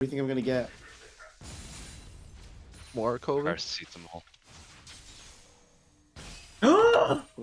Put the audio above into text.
you think I'm gonna get? More COVID. Paracetamol.